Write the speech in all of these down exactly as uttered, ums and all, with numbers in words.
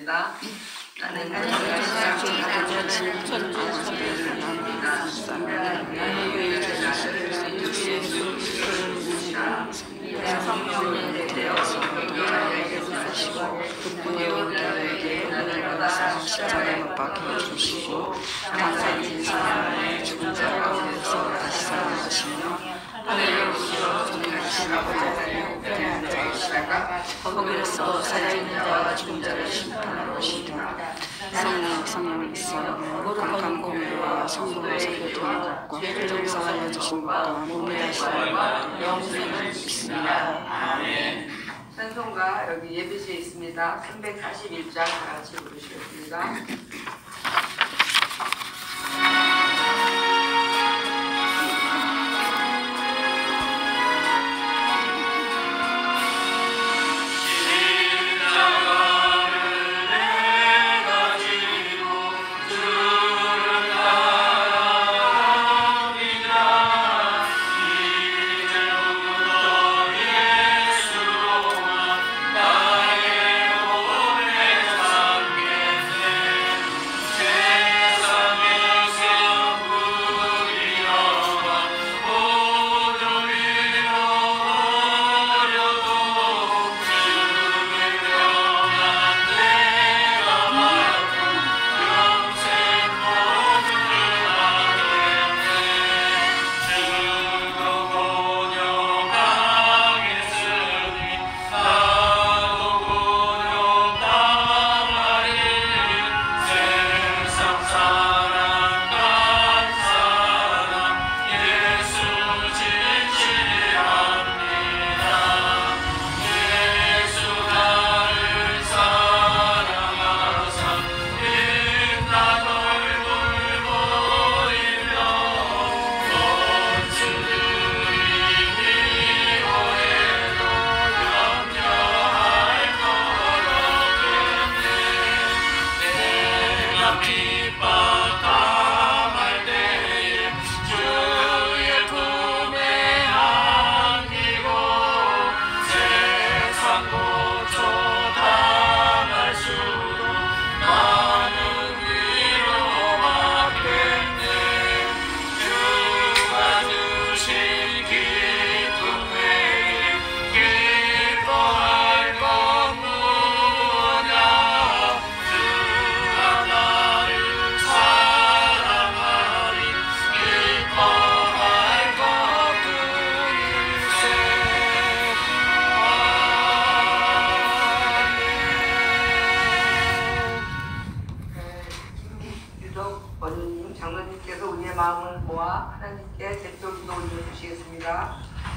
부르겠습니다. 나는 나는 성령을 되어서 너희에게서 사시고 그분에게 나를 십자가에 못 박혀 주시고 장사진 사람을 죽은 자 가운데서 다시 살아나시며 하늘에 오시어 존귀하신 아버지의 우편에 앉아계시다가 거기에서 살아있는 자와 죽은 자를 심판하러 오시리라. 성령 성령을 믿사오며 거룩한 공회와 성도의 설교통과 정상 알려주신 것과 몸이 다시는 영생을 믿습니다. 아멘. 찬송가 여기 예배실에 있습니다. 삼백사십일 장 다 같이 부르시겠습니다. 마음을 모아 하나님께 제적으로 올려주시겠습니다.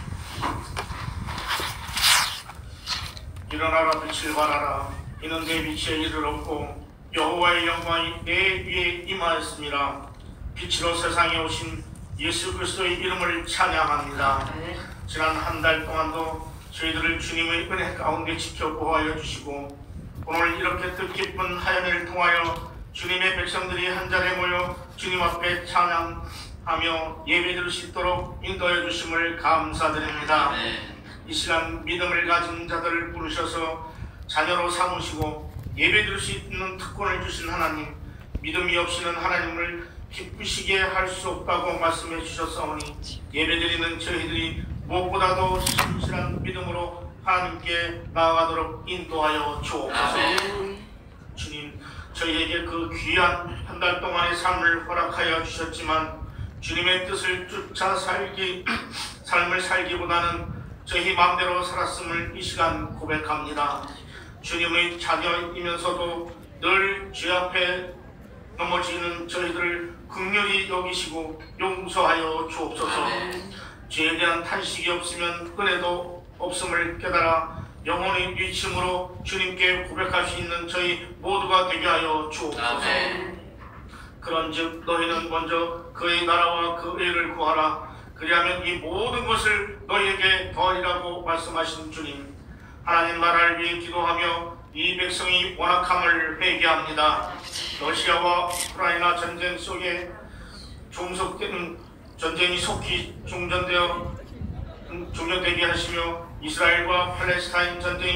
일어나라 빛을 발하라. 이는 내 빛에 이르렀고 여호와의 영광이 내 위에 임하였습니다. 빛으로 세상에 오신 예수 그리스도의 이름을 찬양합니다. 네. 지난 한 달 동안도 저희들을 주님의 은혜 가운데 지켜 보호하여 주시고 오늘 이렇게 뜻깊은 하연을 통하여 주님의 백성들이 한자리에 모여 주님 앞에 찬양하며 예배드릴 수 있도록 인도해 주심을 감사드립니다. 이 시간 믿음을 가진 자들을 부르셔서 자녀로 삼으시고 예배드릴 수 있는 특권을 주신 하나님, 믿음이 없이는 하나님을 기쁘시게 할 수 없다고 말씀해 주셨사오니 예배드리는 저희들이 무엇보다도 신실한 믿음으로 하나님께 나아가도록 인도하여 주옵소서. 주님, 저희에게 그 귀한 한 달 동안의 삶을 허락하여 주셨지만 주님의 뜻을 쫓아 살기, 삶을 살기보다는 저희 마음대로 살았음을 이 시간 고백합니다. 주님의 자녀이면서도 늘 주 앞에 넘어지는 저희들을 긍휼히 여기시고 용서하여 주옵소서. 죄에 대한 탄식이 없으면 은혜도 없음을 깨달아 영혼의 위침으로 주님께 고백할 수 있는 저희 모두가 되게 하여 주옵소서. 그런즉 너희는 먼저 그의 나라와 그 의를 구하라. 그리하면 이 모든 것을 너희에게 더하리라고 말씀하신 주님, 하나님 나라를 위해 기도하며 이 백성이 원악함을 회개합니다. 러시아와 우크라이나 전쟁 속에 종속된 전쟁이 속히 종전되어 종전되게 하시며 이스라엘과 팔레스타인 전쟁이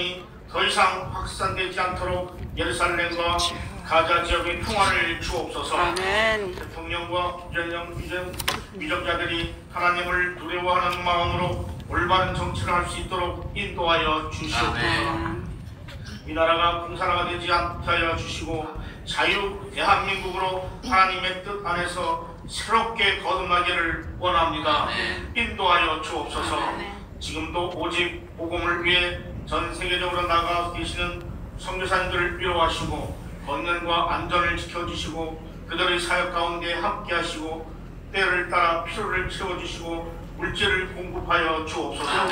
더 이상 확산되지 않도록 예루살렘과 가자 지역의 평화를 주옵소서. 아멘. 대통령과 위원장, 위정, 위정자들이 하나님을 두려워하는 마음으로 올바른 정치를 할 수 있도록 인도하여 주시옵소서. 이 나라가 공산화가 되지 않게 하여 주시고 자유 대한민국으로 하나님의 뜻 안에서 새롭게 거듭나기를 원합니다. 인도하여 주옵소서. 지금도 오직 복음을 위해 전 세계적으로 나가 계시는 선교사님들을 위로하시고 건강과 안전을 지켜주시고 그들의 사역 가운데 함께하시고 때를 따라 필요를 채워주시고 물질을 공급하여 주옵소서.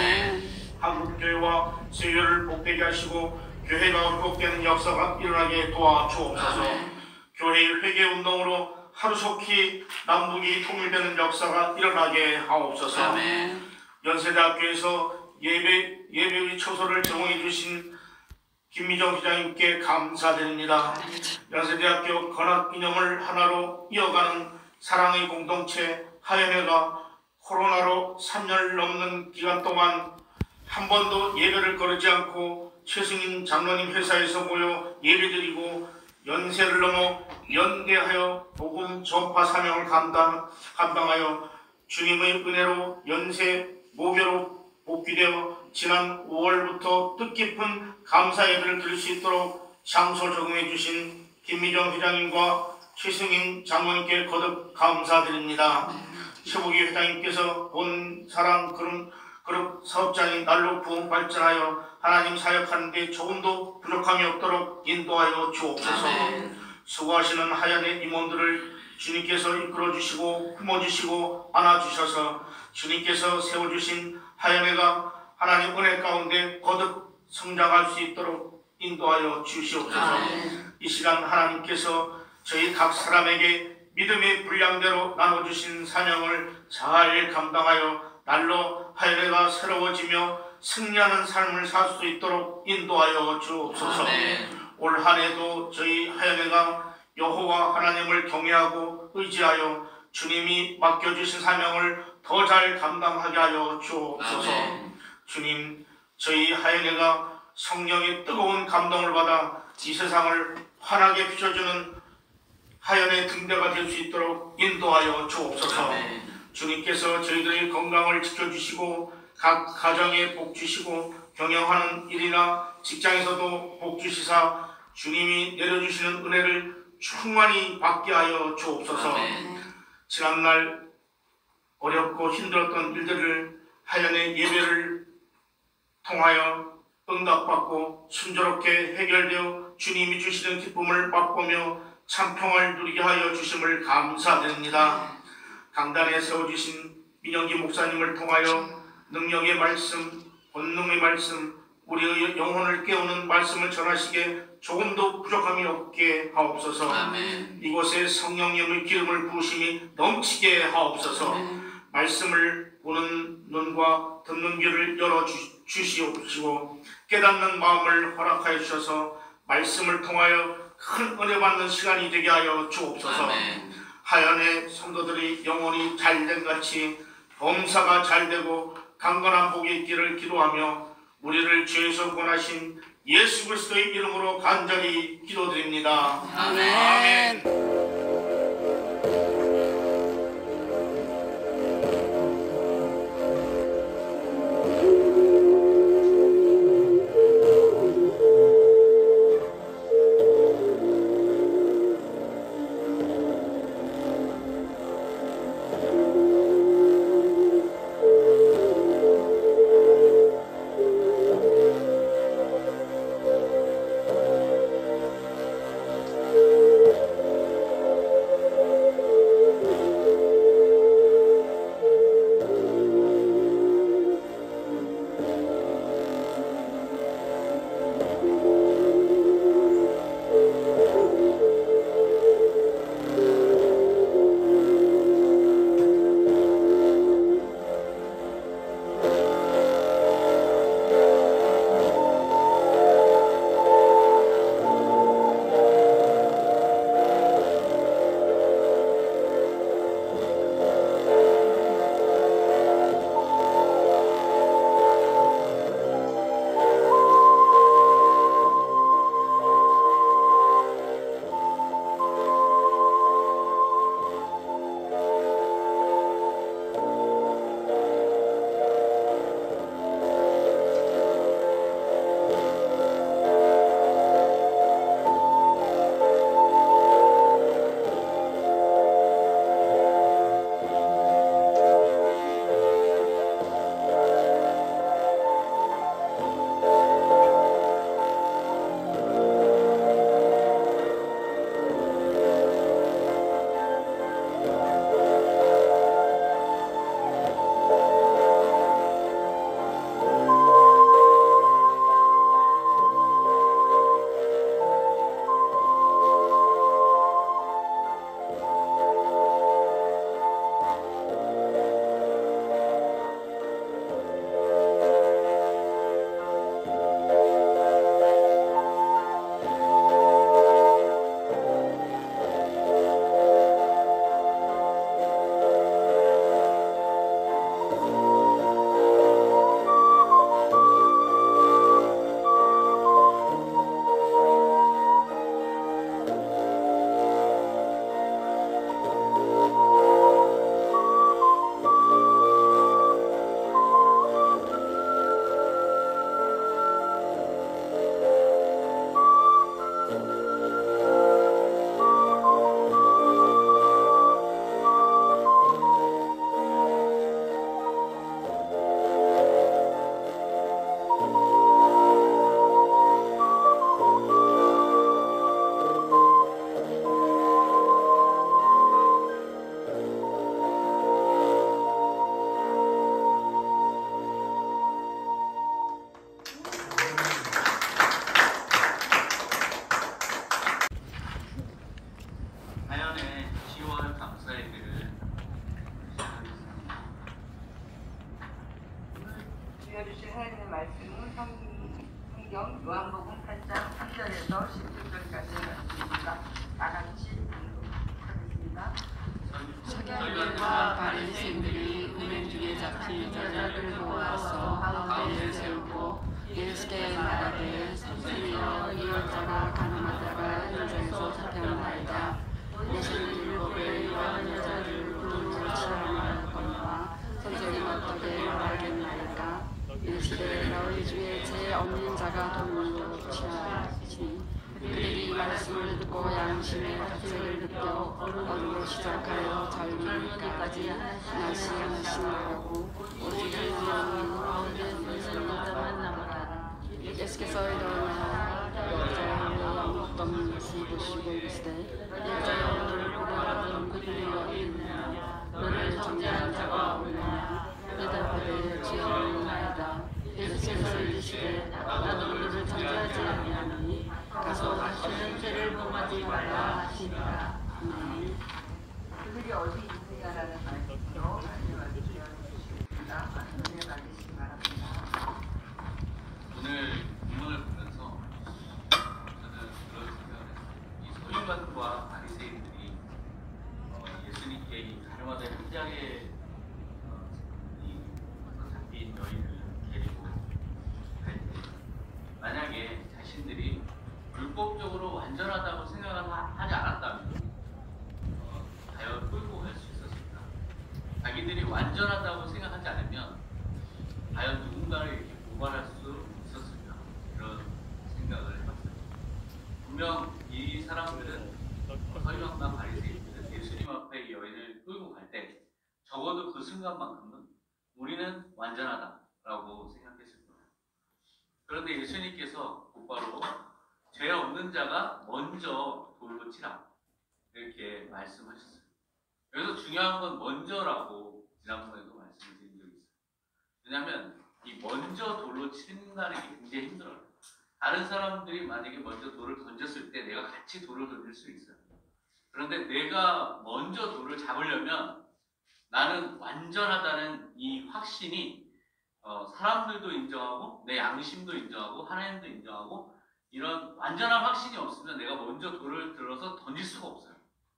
한국교회와 세계를 복되게 하시고 교회가 회복되는 역사가 일어나게 도와주옵소서. 교회의 회개운동으로 하루속히 남북이 통일되는 역사가 일어나게 하옵소서. 연세대학교에서 예배, 예배의 초소를 제공해 주신 김미정 회장님께 감사드립니다. 연세대학교 건학기념을 하나로 이어가는 사랑의 공동체 하연회가 코로나로 삼 년 넘는 기간 동안 한 번도 예배를 거르지 않고 최승인 장로님 회사에서 모여 예배드리고 연세를 넘어 연대하여 복음 전파 사명을 감당, 감당하여 주님의 은혜로 연세 모교로 복귀되어 지난 오월부터 뜻깊은 감사 예배를 드릴 수 있도록 장소 적응해 주신 김미정 회장님과 최승인 장로님께 거듭 감사드립니다. 최복희 회장님께서 본 사랑 그룹, 그룹 사업장이 날로 부흥 발전하여 하나님 사역하는 데 조금도 부족함이 없도록 인도하여 주옵소서. 수고하시는 하얀의 임원들을 주님께서 이끌어주시고 품어주시고 안아주셔서 주님께서 세워주신 하얀애가 하나님 은혜 가운데 거듭 성장할 수 있도록 인도하여 주시옵소서. 이 시간 하나님께서 저희 각 사람에게 믿음의 분량대로 나눠주신 사명을 잘 감당하여 날로 하얀애가 새로워지며 승리하는 삶을 살 수 있도록 인도하여 주옵소서. 올 한 해도 저희 하얀애가 여호와 하나님을 경외하고 의지하여 주님이 맡겨주신 사명을 더 잘 감당하게 하여 주옵소서. 주님, 저희 하얀애가 성령의 뜨거운 감동을 받아 이 세상을 환하게 비춰주는 하얀의 등대가 될 수 있도록 인도하여 주옵소서. 주님께서 저희들의 건강을 지켜주시고 각 가정에 복 주시고 경영하는 일이나 직장에서도 복 주시사 주님이 내려주시는 은혜를 충만히 받게 하여 주옵소서. 지난날 어렵고 힘들었던 일들을 하얀의 예배를 통하여 응답받고 순조롭게 해결되어 주님이 주시는 기쁨을 맛보며 참평을 누리게 하여 주심을 감사드립니다. 강단에 세워주신 민영기 목사님을 통하여 능력의 말씀, 본능의 말씀, 우리의 영혼을 깨우는 말씀을 전하시기에 조금도 부족함이 없게 하옵소서. 아멘. 이곳에 성령님의 기름을 부으심이 넘치게 하옵소서. 아멘. 말씀을 보는 눈과 듣는 귀를 열어주시옵시고 깨닫는 마음을 허락하여 주셔서 말씀을 통하여 큰 은혜 받는 시간이 되게 하여 주옵소서. 아멘. 하얀의 성도들이 영혼이 잘된 같이 범사가 잘되고 강건한 복이 있기를 기도하며 우리를 죄에서 구원하신 예수 그리스도의 이름으로 간절히 기도드립니다. 아멘. 아멘. 설교까지 마칩니다. 다 같이 하겠습니다. 서기관들과 바리새인들이 은행 중에 잡힌 여자들을 모아서 가운데에 세우고 예수께 말하되 선생이여 이 여자가 가늠하다가 현장에서 잡혀나이다. 대신 율법에 이러한 여자를 돌로 치라 말하거니와 선생님 어떻게 말하겠나이까. 이르시되 너희 중에 죄 없는 자가 돌로 치라 하시니 그들이 말씀을 듣고 양심의 gat색을 느껴 어둠으로 시작하여 젊은이까지 하나씩 하나씩 나가고 오직 한 명은 가운데 있는 여자만 남았다. 예수께서 일어나 여자의 아무것도 없는 것을 보시고 이르시되 여자여 너를 보내라던 그들이 어디 있느냐. 너를 정죄한 자가 없느냐. 대답하되 죄 없나이다. 예수께서 이르시되 나도 너를 정죄하지 아니하노니 가서 다시는 죄를 범하지 말라 하시니라. 아멘. 그들이 어디 있느냐라는 말씀으로 말씀을 주시겠습니다. 말씀을 받으시기 바랍니다. 오늘 본문을 보면서 저는 그런 생각을 했어요. 이 서기관과 바리새인들이 어, 예수님께 이 가늠하다 현장에 어, 이 잡힌 여인을 데리고 갈 때 만약에 자신들이 불법적으로 완전하다고 생각을 하지 않았다면 어, 과연 끌고 갈 수 있었을까? 자기들이 완전하다고 생각하지 않으면 과연 누군가를 이렇게 고발할 수 있었을까? 그런 생각을 해봤어요. 분명 이 사람들은 서기관과 바리새인들은 예수님 앞에 이 여인을 끌고 갈 때 적어도 그 순간만큼은 우리는 완전하다라고 생각했을 거예요. 그런데 예수님께서 곧바로 죄 없는 자가 먼저 돌로 치라 이렇게 말씀하셨어요. 여기서 중요한 건 먼저라고 지난번에도 말씀을 드린 적이 있어요. 왜냐하면 이 먼저 돌로 친다는 게 굉장히 힘들어요. 다른 사람들이 만약에 먼저 돌을 던졌을 때 내가 같이 돌을 던질 수 있어요. 그런데 내가 먼저 돌을 잡으려면 나는 완전하다는 이 확신이 어, 사람들도 인정하고 내 양심도 인정하고 하나님도 인정하고 이런 완전한 확신이 없으면 내가 먼저 돌을 들어서 던질 수가 없어요.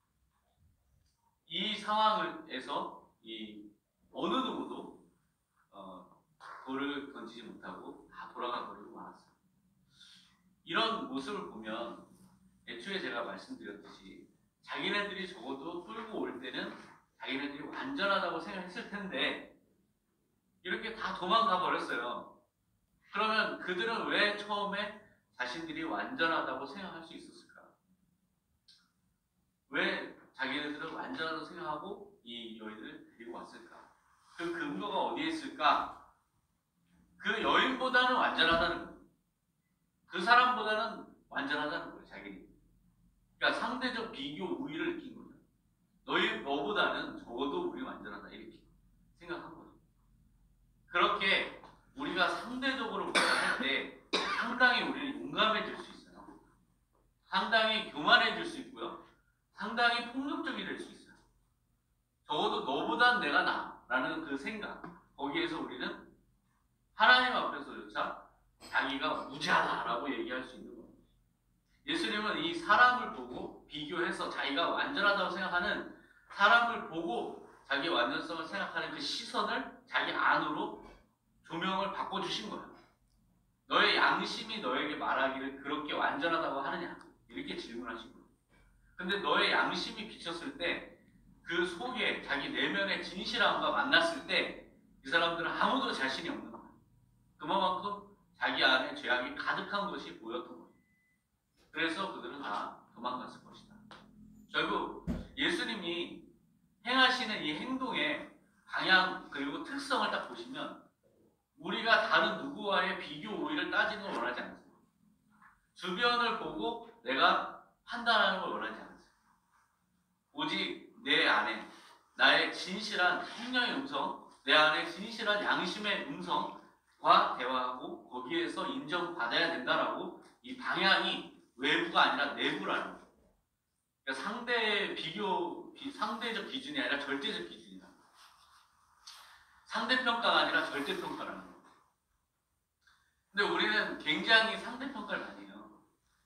이 상황에서 이 어느 누구도 어, 돌을 던지지 못하고 다 돌아가 버리고 말았어요. 이런 모습을 보면 애초에 제가 말씀드렸듯이 자기네들이 적어도 끌고 올 때는 자기네들이 완전하다고 생각했을 텐데 이렇게 다 도망가 버렸어요. 그러면 그들은 왜 처음에 자신들이 완전하다고 생각할 수 있었을까? 왜 자기네들은 완전하다고 생각하고 이 여인을 데리고 왔을까? 그 근거가 어디에 있을까? 그 여인보다는 완전하다는 거예요. 그 사람보다는 완전하다는 거예요, 자기는. 그러니까 상대적 비교 우위를 느낀 거죠. 너희, 너보다는 적어도 우리 완전하다, 이렇게 생각한 거죠. 그렇게 우리가 상대적으로 할 때 상당히 우리는 용감해질 수 있어요. 상당히 교만해질 수 있고요. 상당히 폭력적이 될 수 있어요. 적어도 너보단 내가 나, 라는 그 생각, 거기에서 우리는 하나님 앞에서조차 자기가 무지하다라고 얘기할 수 있는 겁니다. 예수님은 이 사람을 보고 비교해서 자기가 완전하다고 생각하는 사람을 보고 자기 완전성을 생각하는 그 시선을 자기 안으로 조명을 바꿔주신 거예요. 너의 양심이 너에게 말하기를 그렇게 완전하다고 하느냐? 이렇게 질문하신 거예요. 근데 너의 양심이 비쳤을 때 그 속에 자기 내면의 진실함과 만났을 때 이 사람들은 아무도 자신이 없는 거예요. 그만큼 자기 안에 죄악이 가득한 것이 보였던 거예요. 그래서 그들은 다 도망갔을 것이다. 결국 예수님이 행하시는 이 행동의 방향 그리고 특성을 딱 보시면 우리가 다른 누구와의 비교 우위를 따지는 걸 원하지 않으세요. 주변을 보고 내가 판단하는 걸 원하지 않으세요. 오직 내 안에 나의 진실한 성령의 음성, 내 안에 진실한 양심의 음성과 대화하고 거기에서 인정받아야 된다라고 이 방향이 외부가 아니라 내부라는 거예요. 그러니까 상대 비교, 비, 상대적 기준이 아니라 절대적 기준이다. 상대평가가 아니라 절대평가라는 거예요. 근데 우리는 굉장히 상대평가를 많이 해요.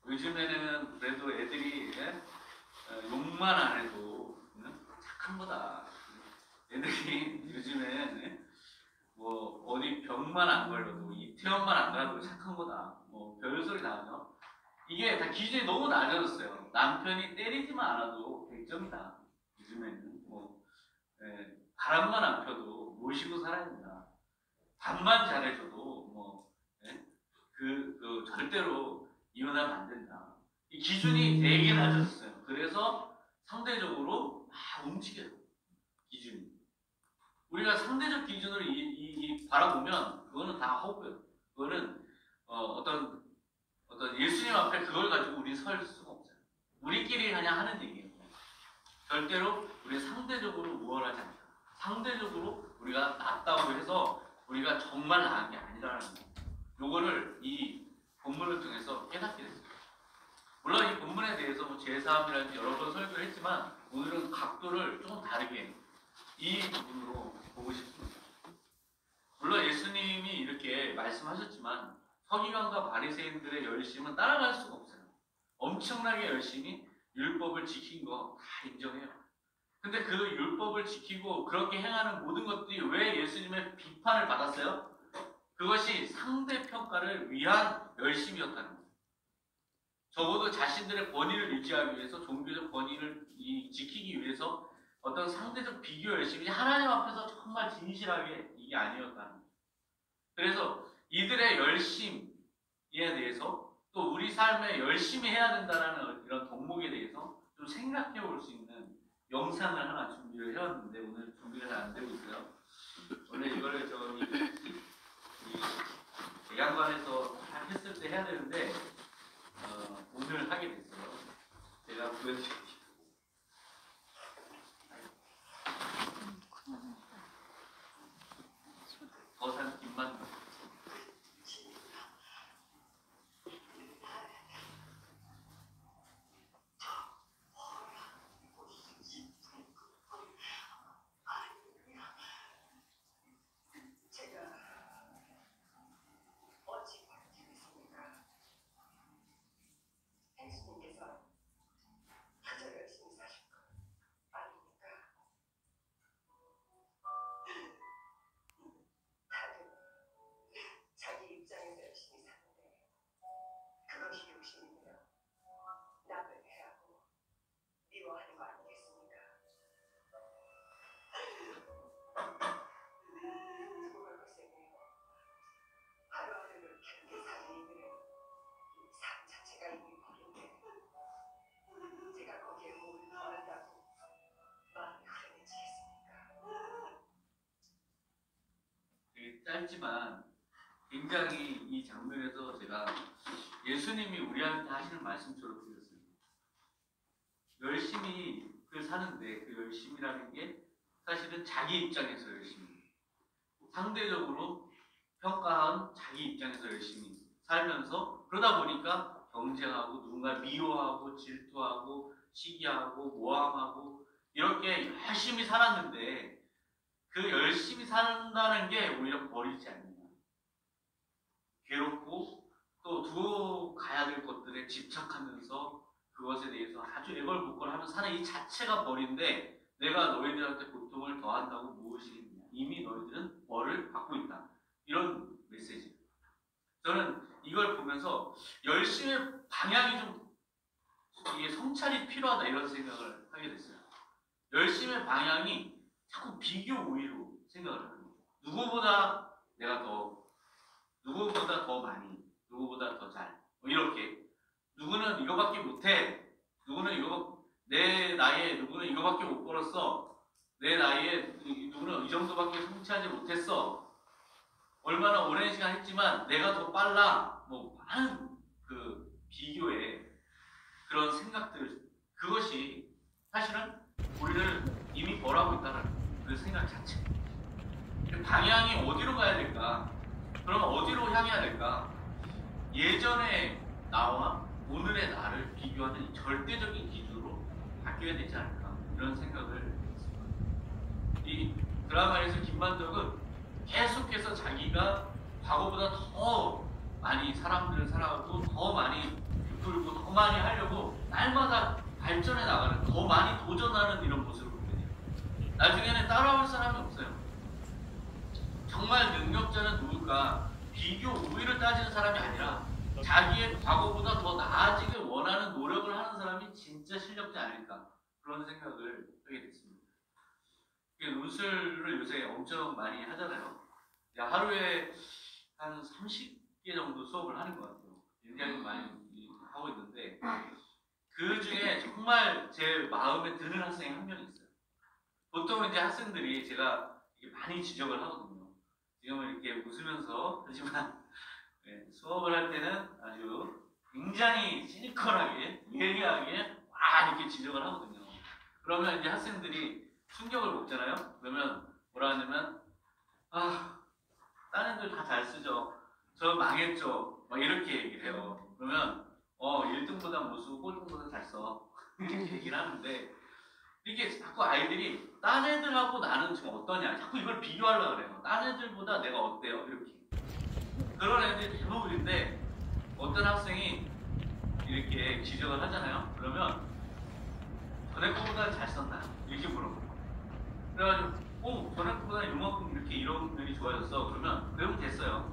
요즘에는 그래도 애들이 예? 어, 욕만 안 해도 응? 착한 거다. 애들이 요즘에 예? 뭐 어디 병만 안 걸려도 이태원만 안 가도 착한 거다. 뭐 별소리 나와요. 이게 다 기준이 너무 낮아졌어요. 남편이 때리지만 않아도 백 점이다. 요즘에는 뭐 예, 바람만 안 펴도 모시고 살아야 된다. 밥만 잘해줘도 뭐 예? 그, 그 절대로 이혼하면 안 된다. 이 기준이 되게 낮아졌어요. 그래서 상대적으로 막 움직여요. 기준이. 우리가 상대적 기준으로 이, 이, 이 바라보면 그거는 다 허구예요. 그거는 어, 어떤 어떤 예수님 앞에 그걸 가지고 우리 설 수가 없어요. 우리끼리 그냥 하는 얘기예요. 절대로 우리 상대적으로 우월하지 않다. 상대적으로 우리가 낫다고 해서 우리가 정말 나은 게 아니라는 거예요. 요거를 이 본문을 통해서 깨닫게 됐어요. 물론 이 본문에 대해서 뭐 제사함이라든지 여러 번 설교를 했지만 오늘은 각도를 조금 다르게 이 부분으로 보고 싶습니다. 물론 예수님이 이렇게 말씀하셨지만 서기관과 바리새인들의 열심은 따라갈 수가 없어요. 엄청나게 열심히 율법을 지킨 거 다 인정해요. 근데 그 율법을 지키고 그렇게 행하는 모든 것들이 왜 예수님의 비판을 받았어요? 그것이 상대평가를 위한 열심이었다는 거예요. 적어도 자신들의 권위를 유지하기 위해서, 종교적 권위를 지키기 위해서 어떤 상대적 비교 열심이 하나님 앞에서 정말 진실하게 이게 아니었다는 거예요. 그래서 이들의 열심에 대해서 또 우리 삶에 열심히 해야 된다는 이런 덕목에 대해서 좀 생각해 볼 수 있는 영상을 하나 준비를 해왔는데 오늘 준비가 잘 안 되고 있어요. 원래 이거를 저기 대양관에서 했을 때 해야 되는데 어, 오늘 하게 됐어요. 제가 보여드릴게요. 버산 김만두. 짧지만 굉장히 이 장면에서 제가 예수님이 우리한테 하시는 말씀처럼 들렸어요. 열심히 그 사는데 그 열심이라는 게 사실은 자기 입장에서 열심히, 상대적으로 평가한 자기 입장에서 열심히 살면서 그러다 보니까 경쟁하고 누군가 미워하고 질투하고 시기하고 모함하고 이렇게 열심히 살았는데 그 열심히 산다는 게 오히려 버리지 않는 거예요. 괴롭고 또 두고 가야 될 것들에 집착하면서 그것에 대해서 아주 애걸복걸하면서 사는 이 자체가 벌인데 내가 너희들한테 고통을 더한다고 무엇이겠냐. 이미 너희들은 벌을 받고 있다. 이런 메시지. 저는 이걸 보면서 열심의 방향이 좀 이게 성찰이 필요하다 이런 생각을 하게 됐어요. 열심의 방향이 자꾸 비교 우위로 생각을 하는 거예요. 누구보다 내가 더, 누구보다 더 많이, 누구보다 더 잘, 뭐 이렇게. 누구는 이거밖에 못해. 누구는 이거, 내 나이에 누구는 이거밖에 못 벌었어. 내 나이에 누구는 이 정도밖에 성취하지 못했어. 얼마나 오랜 시간 했지만 내가 더 빨라. 뭐 많은 그 비교의 그런 생각들, 그것이 사실은 우리를 이미 벌하고 있다는 그 생각 자체. 방향이 어디로 가야 될까? 그럼 어디로 향해야 될까? 예전의 나와 오늘의 나를 비교하는 이 절대적인 기준으로 바뀌어야 되지 않을까? 이런 생각을 했습니다. 이 드라마에서 김만덕은 계속해서 자기가 과거보다 더 많이 사람들을 사랑하고 더 많이 베풀고 더 많이 하려고 날마다 발전해 나가는, 더 많이 도전하는 이런 모습을 보게 돼요. 나중에는 따라올 사람이 없어요. 정말 능력자는 누굴까? 비교, 우위를 따지는 사람이 아니라 자기의 과거보다 더 나아지길 원하는 노력을 하는 사람이 진짜 실력자 아닐까, 그런 생각을 하게 됐습니다. 논술을 요새 엄청 많이 하잖아요. 하루에 한 삼십 개 정도 수업을 하는 것 같아요. 굉장히 많이 하고 있는데, 그 중에 정말 제 마음에 드는 학생이 한 명 있어요. 보통 이제 학생들이 제가 많이 지적을 하거든요. 지금은 이렇게 웃으면서 하지만 네, 수업을 할 때는 아주 굉장히 시니컬하게, 예리하게 와 이렇게 지적을 하거든요. 그러면 이제 학생들이 충격을 먹잖아요. 그러면 뭐라 하냐면, 아, 딴 애들 다 잘 쓰죠. 저 망했죠. 막 이렇게 얘기를 해요. 그러면 어 일 등보다 못 쓰고 꼴등보다 잘 써. 이렇게 얘기를 하는데, 이게 자꾸 아이들이 딴 애들하고 나는 지금 어떠냐, 자꾸 이걸 비교하려고 그래요. 딴 애들보다 내가 어때요? 이렇게. 그런 애들이 대부분인데, 어떤 학생이 이렇게 지적을 하잖아요. 그러면 전에 거보다 잘 썼나? 이렇게 물어봐요. 그래가지고 어, 전에 거보다 요만큼 이렇게 이런 면이 좋아졌어. 그러면 그러면 됐어요.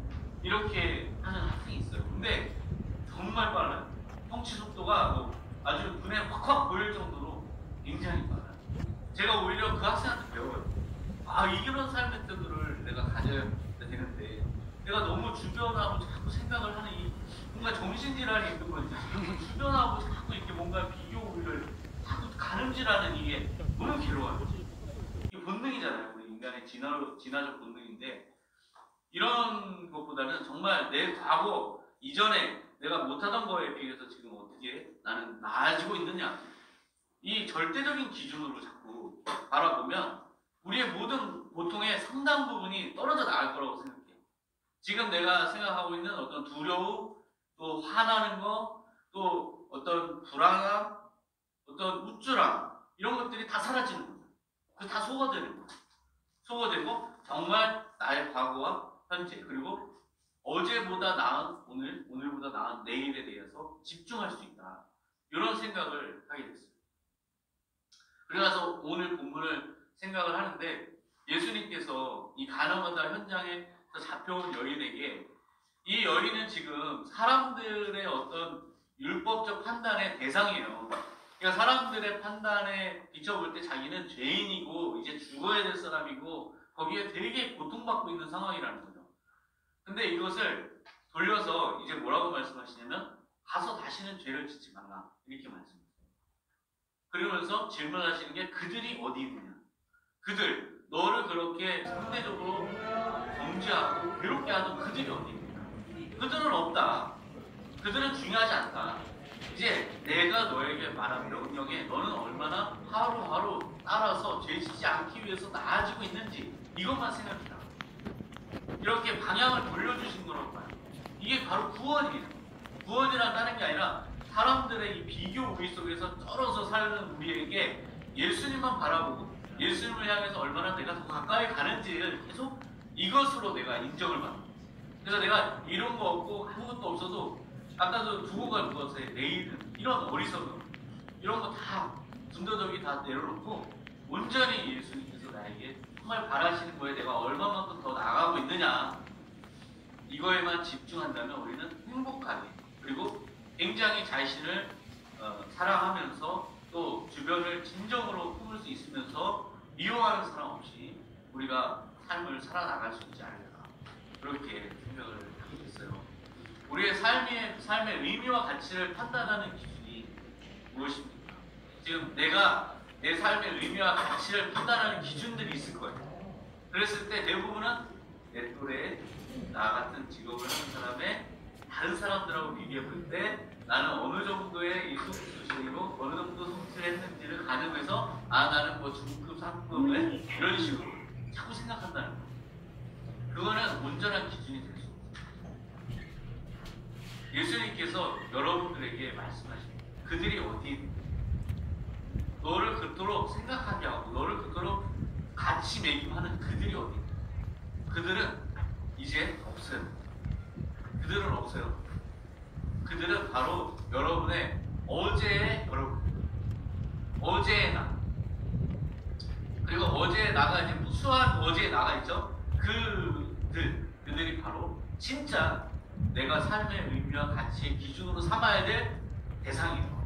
이렇게 하는 학생이 있어요. 근데 정말 빨라요. 성취 속도가 뭐 아주 눈에 확확 보일 정도로 굉장히 빨라요. 제가 오히려 그 학생한테 배워요. 아, 이런 삶의 태도를 내가 가져야 되는데, 내가 너무 주변하고 자꾸 생각을 하는 이 뭔가 정신질환이 있는 거지. 주변하고 자꾸 이렇게 뭔가 비교를 자꾸 가늠질하는 이게 너무 괴로워요. 이게 본능이잖아요. 우리 인간의 진화, 진화적 본능인데, 이런 것보다는 정말 내 과거 이전에 내가 못하던 거에 비해서 지금 어떻게 나는 나아지고 있느냐, 이 절대적인 기준으로 자꾸 바라보면 우리의 모든 고통의 상당 부분이 떨어져 나갈 거라고 생각해요. 지금 내가 생각하고 있는 어떤 두려움, 또 화나는 거, 또 어떤 불안함, 어떤 우쭐함, 이런 것들이 다 사라지는 거예요. 그 다 소거되는 거예요. 소거되고 정말 나의 과거와 현재, 그리고 어제보다 나은 오늘, 오늘보다 나은 내일에 대해서 집중할 수 있다, 이런 생각을 하게 됐어요. 그래서 오늘 본문을 생각을 하는데, 예수님께서 이 가나마다 현장에서 잡혀온 여인에게, 이 여인은 지금 사람들의 어떤 율법적 판단의 대상이에요. 그러니까 사람들의 판단에 비춰볼 때 자기는 죄인이고 이제 죽어야 될 사람이고 거기에 되게 고통받고 있는 상황이라는 거죠. 근데 이것을 돌려서 이제 뭐라고 말씀하시냐면, 가서 다시는 죄를 짓지 말라, 이렇게 말씀하세요. 그러면서 질문하시는 게, 그들이 어디 있느냐? 그들, 너를 그렇게 상대적으로 정죄하고 괴롭게 하던 그들이 어디 있느냐? 그들은 없다. 그들은 중요하지 않다. 이제 내가 너에게 말한 명령에 너는 얼마나 하루하루 따라서 죄 짓지 않기 위해서 나아지고 있는지, 이것만 생각해라. 이렇게 방향을 돌려주신 거라고 봐요. 이게 바로 구원이에요. 구원이라는 게 아니라 사람들의 이 비교 우위 속에서 떨어져 사는 우리에게 예수님만 바라보고 예수님을 향해서 얼마나 내가 더 가까이 가는지를 계속 이것으로 내가 인정을 받는 거예요. 그래서 내가 이런 거 없고 아무것도 없어도, 아까도 두고 간 것에 내일은 이런 어리석음, 이런 거 다 분도덕이 다 내려놓고 온전히 예수님께서 나에게 정말 바라시는 거에 내가 얼마만큼 더 나아가고 있느냐, 이거에만 집중한다면 우리는 행복하게, 그리고 굉장히 자신을 어, 사랑하면서 또 주변을 진정으로 품을 수 있으면서 미워하는 사람 없이 우리가 삶을 살아나갈 수 있지 않을까, 그렇게 생각을 하게 됐어요. 우리의 삶의, 삶의 의미와 가치를 판단하는 기준이 무엇입니까? 지금 내가 내 삶의 의미와 가치를 판단하는 기준들이 있을 거예요. 그랬을 때 대부분은 내 또래, 나 같은 직업을 하는 사람의 다른 사람들하고 비교해 볼 때 나는 어느 정도의 이 수준이고 어느 정도 성취를 했는지를 가늠해서, 아, 나는 뭐 중급, 상급을 이런 식으로 자꾸 생각한다는 거예요. 그거는 온전한 기준이 될 수 없어요. 예수님께서 여러분들에게 말씀하십니다. 그들이 어디 있는지, 너를 그토록 생각하게 하고 너를 그토록 가치 매김하는 그들이 어디 있는지, 그들은 이제 없어요. 그들은 없어요. 그들은 바로 나가 이제 무수한 어제의 나가 있죠. 그들 그들이 바로 진짜 내가 삶의 의미와 가치의 기준으로 삼아야 될 대상이에요.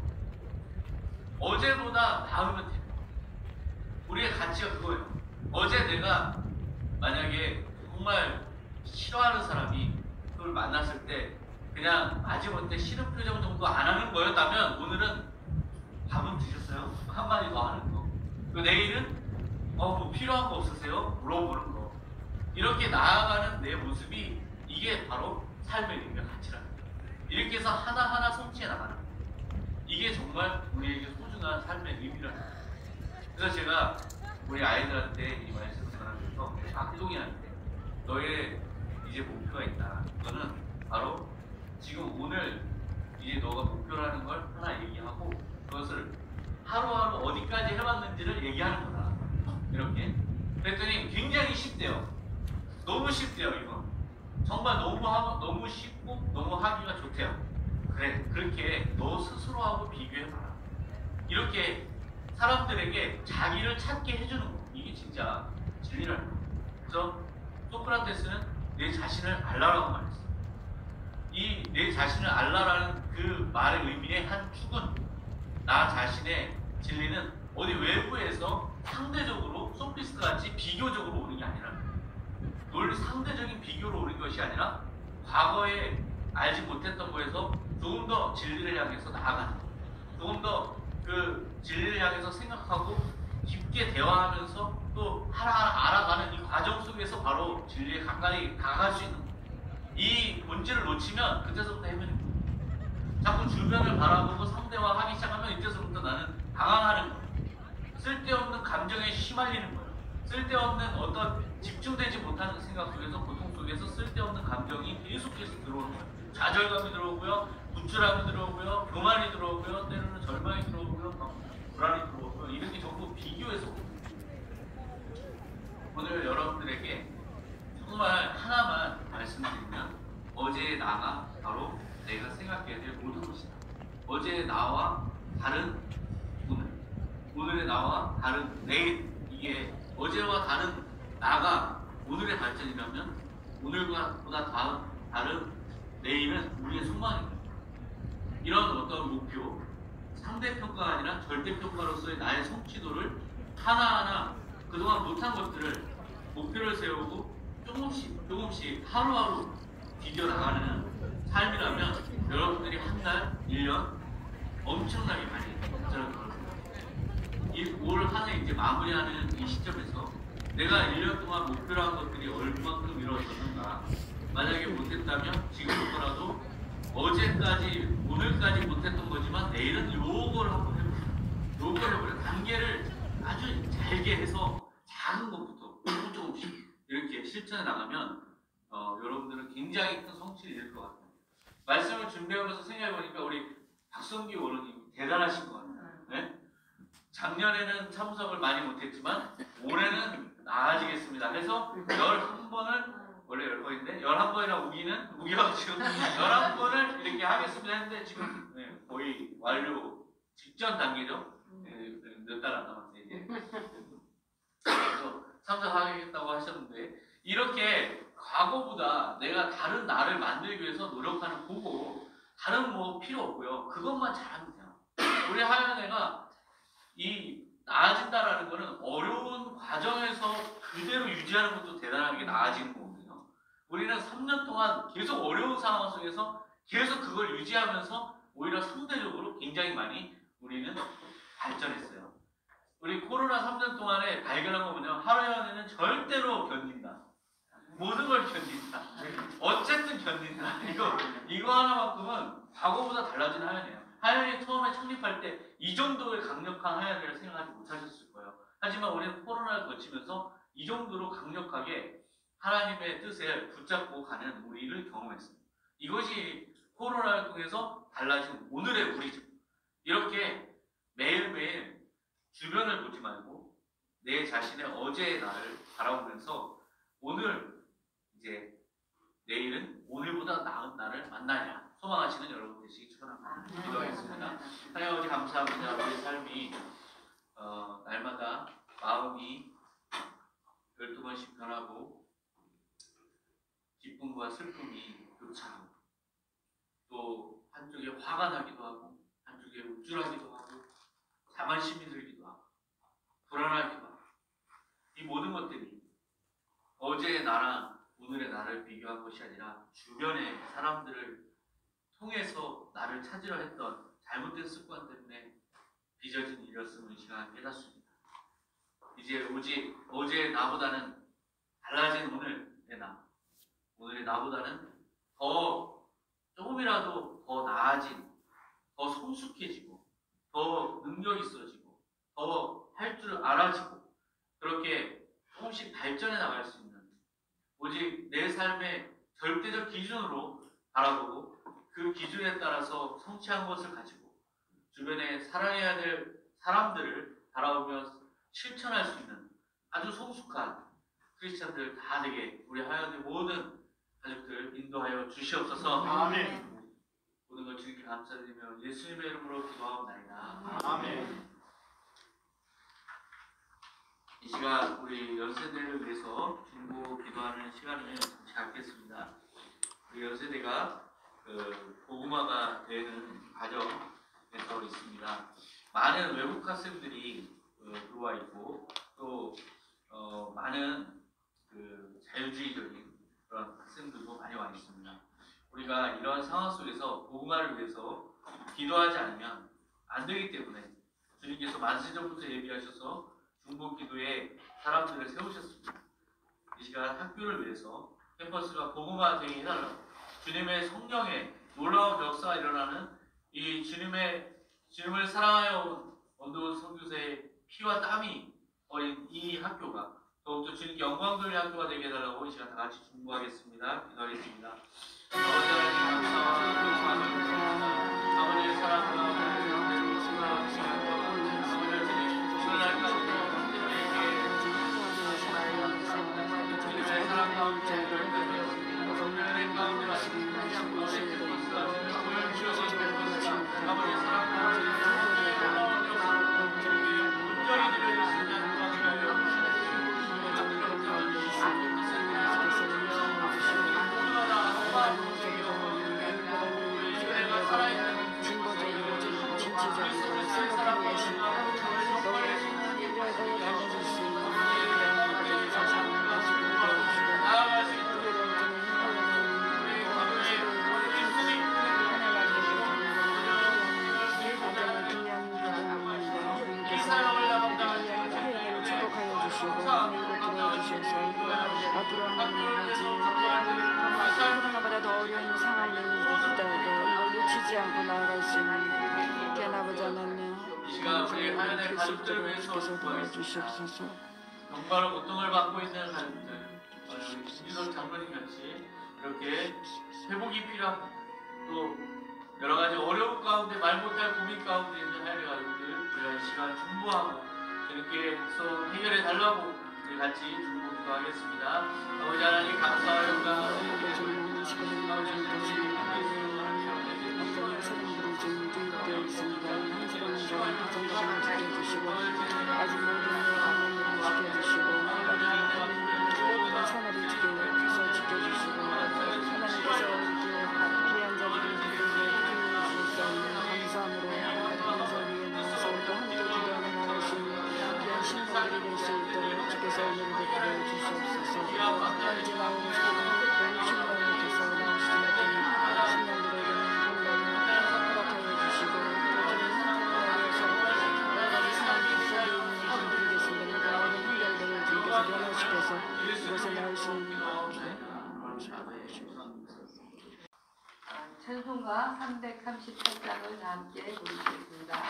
어제보다 나으면 돼요. 우리의 가치가 그거예요. 어제 내가 만약에 정말 싫어하는 사람이 그걸 만났을 때 그냥 마지못해 싫은 표정 정도 안 하는 거였다면 오늘은 밥은 드셨어요? 한마디 더 하는 거. 그 내일은 어, 뭐 필요한 거 없으세요? 물어보는 거. 이렇게 나아가는 내 모습이 이게 바로 삶의 의미와 가치라는 거예요. 이렇게 해서 하나하나 성취해 나가는 거예요. 이게 정말 우리에게 소중한 삶의 의미라는 거예요. 그래서 제가 우리 아이들한테 이 말씀을 전하면서 악동이한테 너의 이제 목표가 있다. 그거는 바로 지금 오늘 이제 너가 목표로 하는 걸 하나 얘기하고 그것을 하루하루 어디까지 해봤는지를 얘기하는 거다. 이렇게. 그랬더니 굉장히 쉽대요. 너무 쉽대요, 이거. 정말 너무 하, 너무 쉽고 너무 하기가 좋대요. 그래, 그렇게 너 스스로하고 비교해봐라. 이렇게 사람들에게 자기를 찾게 해주는 거. 이게 진짜 진리라는 거. 그래서 소크라테스는 내 자신을 알라라고 말했어요. 이 내 자신을 알라라는 그 말의 의미의 한 축은 나 자신의 진리는 어디 외부에서 상대적으로 소피스트 같이 비교적으로 오는 게 아니라 논리 상대적인 비교로 오는 것이 아니라 과거에 알지 못했던 거에서 조금 더 진리를 향해서 나아가는 거. 조금 더 그 진리를 향해서 생각하고 깊게 대화하면서 또 하나하나 알아가는 이 과정 속에서 바로 진리에 가까이 다가갈 수 있는 거. 이 본질을 놓치면 그때서부터 헤매는 거예요. 자꾸 주변을 바라보고 상대화하기 시작하면 이때서부터 나는 방황하는 거예요. 쓸데없는 감정에 휘말리는 거예요. 쓸데없는 어떤 집중되지 못하는 생각 속에서 고통 속에서 쓸데없는 감정이 계속해서 들어오는 거예요. 좌절감이 들어오고요, 우쭐함이 들어오고요, 교만이 들어오고요, 때로는 절망이 들어오고요, 불안이 들어오고요. 이런 게 전부 비교에서 오고요. 오늘 여러분들에게 정말 하나만 말씀드리면 어제의 나가 바로 내가 생각해야 될 모든 것이다. 어제의 나와 다른 오늘, 오늘의 나와 다른 내일. 이게 어제와 다른 나가 오늘의 발전이라면 오늘보다 다음, 다른 내일은 우리의 소망입니다. 이런 어떤 목표, 상대평가가 아니라 절대평가로서의 나의 성취도를 하나하나 그동안 못한 것들을 목표를 세우고 조금씩 조금씩 하루하루 디뎌 나가는 삶이라면 여러분들이 한 달, 일 년 엄청나게 많이 발전할 거라고 생각합니다. 이 올 한 해 이제 마무리하는 이 시점에서 내가 일 년 동안 목표로 한 것들이 얼마만큼 이루어졌는가. 만약에 못했다면 지금부터라도 어제까지, 오늘까지 못했던 거지만 내일은 요걸 한번 해보자. 요걸 해보자. 단계를 아주 잘게 해서 작은 것부터 조금 조금씩 이렇게 실천해 나가면 어, 여러분들은 굉장히 큰 성취를 이룰 것 같아요. 말씀을 준비하면서 생각해보니까 우리 박성기 원로님 대단하신 것 같아요. 네? 작년에는 참석을 많이 못했지만 올해는 나아지겠습니다. 그래서 열한 번을 원래 열 번인데 열한 번이라 우기는 우겨가지고 열한 번을 이렇게 하겠습니다 했는데 지금 네, 거의 완료 직전 단계죠. 네, 몇 달 안 남았어요 이제. 그래서 참석하겠다고 하셨는데 이렇게 과거보다 내가 다른 나를 만들기 위해서 노력하는 거고 다른 뭐 필요 없고요. 그것만 잘하면 돼요. 우리 하연애가 이 나아진다라는 거는 어려운 과정에서 그대로 유지하는 것도 대단하게 나아지는 거거든요. 우리는 삼 년 동안 계속 어려운 상황 속에서 계속 그걸 유지하면서 오히려 상대적으로 굉장히 많이 우리는 발전했어요. 우리 코로나 삼 년 동안에 발견한 거 뭐냐면 하루연애는 절대로 견딘다. 모든 걸 견딘다. 어쨌든 견딘다. 이거 이거 하나만큼은 과거보다 달라진 하연이에요. 하연이 처음에 창립할 때 이 정도의 강력한 하연이를 생각하지 못하셨을 거예요. 하지만 우리는 코로나를 거치면서 이 정도로 강력하게 하나님의 뜻에 붙잡고 가는 우리를 경험했습니다. 이것이 코로나를 통해서 달라진 오늘의 우리죠. 이렇게 매일매일 주변을 보지 말고 내 자신의 어제의 나를 바라보면서 오늘 이제 내일은 오늘보다 나은 나를 만나냐 소망하시는 여러분 되시기 축원합니다. 기도하겠습니다. 하나님 아버지 감사합니다. 우리의 삶이 어, 날마다 마음이 번씩 변하고 기쁨과 슬픔이 교차하고 또 한쪽에 화가 나기도 하고 한쪽에 우쭐하기도 하고 자만심이 들기도 하고 불안하기도 하고 이 모든 것들이 어제의 나랑 오늘의 나를 비교한 것이 아니라 주변의 사람들을 통해서 나를 찾으려 했던 잘못된 습관 때문에 빚어진 일이었음을 이 시간 깨닫습니다. 이제 오직 어제의 나보다는 달라진 오늘의 나, 오늘의 나보다는 더 조금이라도 더 나아진, 더 성숙해지고, 더 능력 있어지고, 더 할 줄 알아지고, 그렇게 조금씩 발전해 나갈 수 있는 오직 내 삶의 절대적 기준으로 바라보고 그 기준에 따라서 성취한 것을 가지고 주변에 사랑해야 될 사람들을 바라보며 실천할 수 있는 아주 성숙한 크리스찬들 다 되게 우리 하연의 모든 가족들 인도하여 주시옵소서. 아멘. 모든 걸 주님께 감사드리며 예수님의 이름으로 기도하옵나이다. 아멘. 이 시간 우리 연세대를 위해서 중보 기도하는 시간을 잠시 갖겠습니다. 우리 연세대가 그 복음화가 되는 과정에서 있습니다. 많은 외국 학생들이 그 들어와 있고 또 어, 많은 그 자유주의적인 그런 학생들도 많이 와 있습니다. 우리가 이런 상황 속에서 복음화를 위해서 기도하지 않으면 안 되기 때문에 주님께서 만세전부터 예비하셔서 중보 기도에 사람들을 세우셨습니다. 이 시간 학교를 위해서 캠퍼스가 복음화되게 해달라고 주님의 성령의 놀라운 역사가 일어나는 이 주님의 주님을 사랑하여 온 원도우 선교사의 피와 땀이 어린 이 학교가 더욱더 주님께 영광 돌리는 학교가 되게 해달라고 이 시간 다 같이 중보하겠습니다. 기도하겠습니다. 아버지 하나님 감사합니다. 아버지의 사랑과 아버지의 사랑 가운데 은혜 가운데 말씀 아버지의 사랑 코로나보다 더 어려운 상황이 있더라도 이걸 놓치지 않고 나아갈 수 있는 깨나보지 않았며 이 시간 우리 하나님의 가족들을 위해서 주시옵소서. 정말 고통을 받고 있는 가족들, 김진석 장로님 같이 이렇게 회복이 필요합니다. 또 여러 가지 어려움 가운데 말 못할 고민 가운데 있는 하나님의 가족들 우리가 이 시간 중보하고 주님께서 해결해 달라고 우리 같이 중보 기도하겠습니다. 아버지 하나님 감사합니다. 어떤 사람들이 좀 교육되어 있습니다. 한 사람은 저한테 정답을 지켜주시고 아직 모든 하나님을 지켜주시고 모든 산업을 지켜서 지켜주시고 하나님께서 이렇게 귀한 자들이 키울 수 있는 감사함으로 하나님께서 위에 나와서 또 함께 기도하는 하나님 귀한 신부들이 될 수 있도록 주께서 오늘을 베풀어 주시옵소서. 이제 나오는 너무 충분히 못해서 나오시지 못하는 신령들에게는 건강을 허락하여 주시고 또주님 한편에서 여러 가지 상황 속에 있는 분들이 계신다면 그 모든 한결들을 주님께서 변화시켜서 이곳에 나올 수 있는 찬송가 삼백삼십팔 장을 다 함께 부르시겠습니다.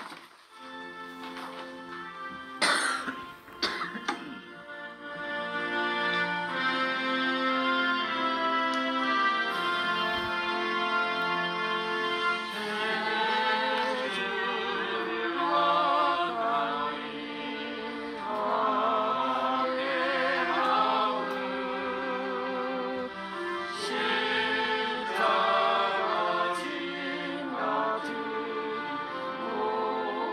십자가 진 아들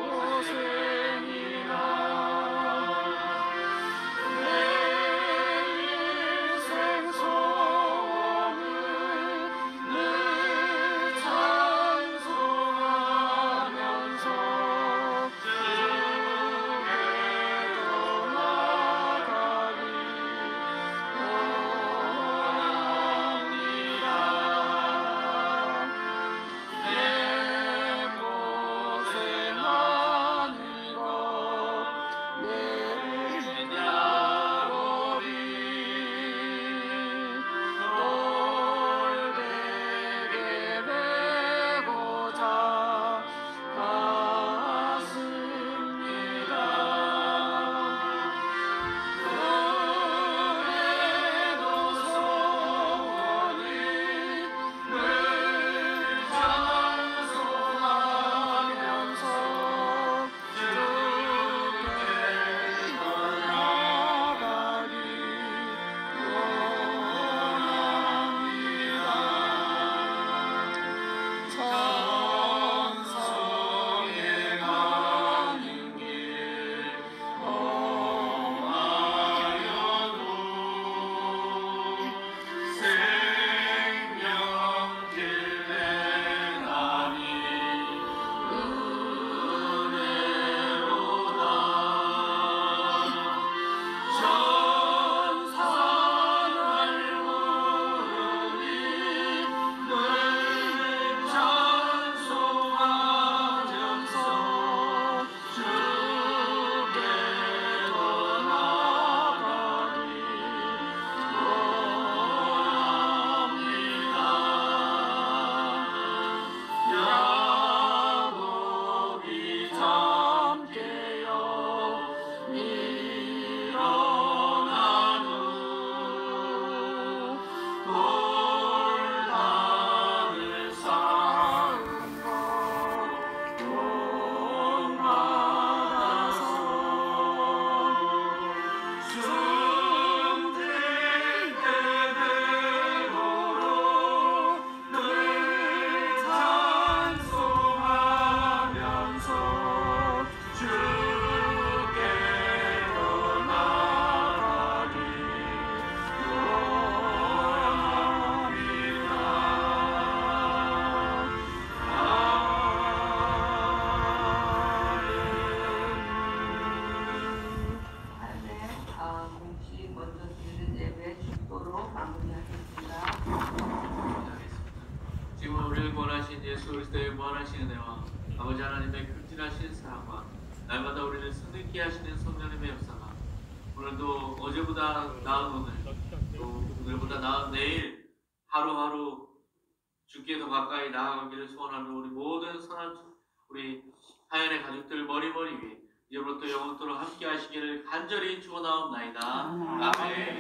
예수 그리스도의 무한하신 은혜와 아버지 하나님의 극진하신 사랑과 날마다 우리를 승리케 하시는 성령님의 역사가 오늘도 어제보다 나은 오늘 또 오늘보다 나은 내일 하루하루 주께 더 가까이 나아가기를 소원하는 우리 모든 선한 우리 하연의 가족들 머리머리 위에 이제부터 영원토록 함께 하시기를 간절히 축원하옵나이다. 아멘.